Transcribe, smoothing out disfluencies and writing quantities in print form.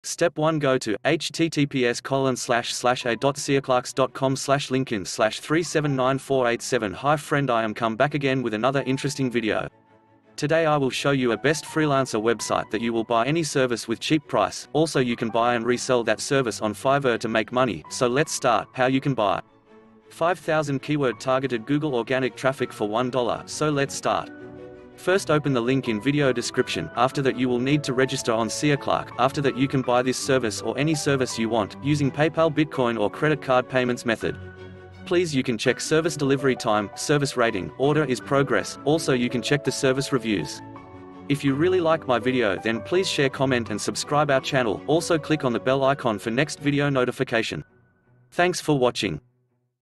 Step 1. Go to https://a.seoclerks.com/linkin/3794887. Hi friend, I am come back again with another interesting video. Today I will show you a best freelancer website that you will buy any service with cheap price. Also you can buy and resell that service on Fiverr to make money. So let's start. How you can buy 5,000 keyword targeted Google organic traffic for $1. So let's start. First, open the link in video description. After that you will need to register on seoclerk. After that you can buy this service or any service you want using PayPal, Bitcoin or credit card payments method. Please, you can check service delivery time, service rating, order is progress. Also you can check the service reviews. If you really like my video, then please share, comment and subscribe our channel. Also click on the bell icon for next video notification. Thanks for watching.